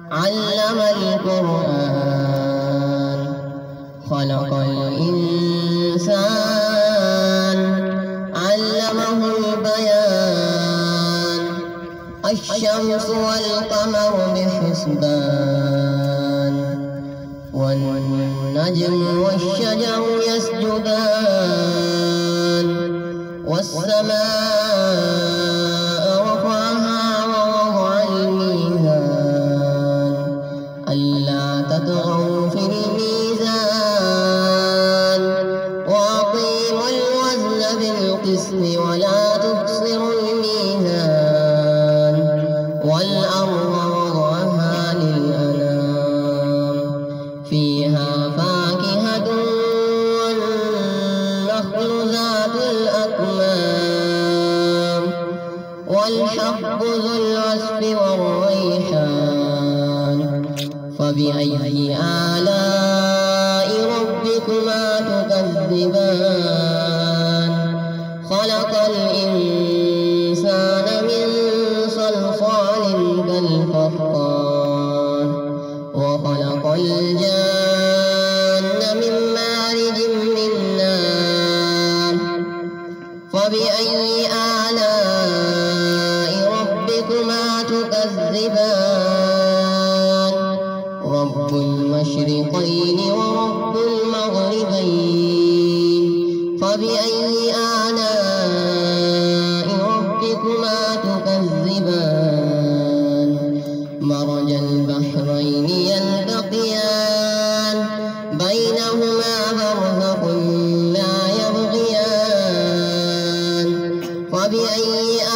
علم القرآن خلق الإنسان علمه البيان الشمس والقمر بحسبان والنجم والشجر يسجدان والسماء رفعها ووضع الميزان ألا تطغوا في الميزان وأقيموا الوزن بالقسط ولا تخسروا الميزان والأرض وضعها للأنام فيها فاكهة والنخل ذات الأكمام والحب ذو العصف والريحان فبأي آلاء ربكما تكذبان خلق الإنسان من صلصال كالفخار وخلق الجان من مارج من نار فبأي آلاء ربكما تكذبان رب المشرقين ورب المغربين فبأي آلاء ربكما تكذبان مرج البحرين يلتقيان بينهما برزخ لا يبغيان فبأي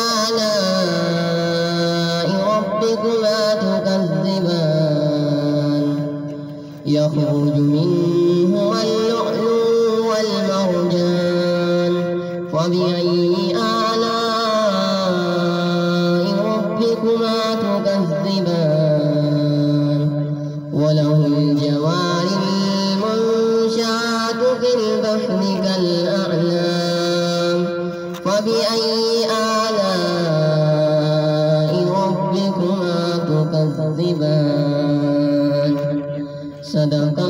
آلاء ربكما تكذبان يخرج منهما اللؤلؤ والمرجان فبأي آلاء ربكما تكذبان وله الجوار المنشآت في البحر كالأعلام فبأي آلاء ربكما تكذبان صدق